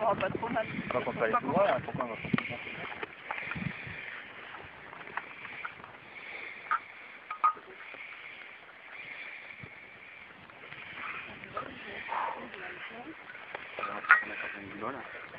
fera pas trop mal. Quand on va aller plus loin, pourquoi on va pas plus loin? On va mettre un boulot là.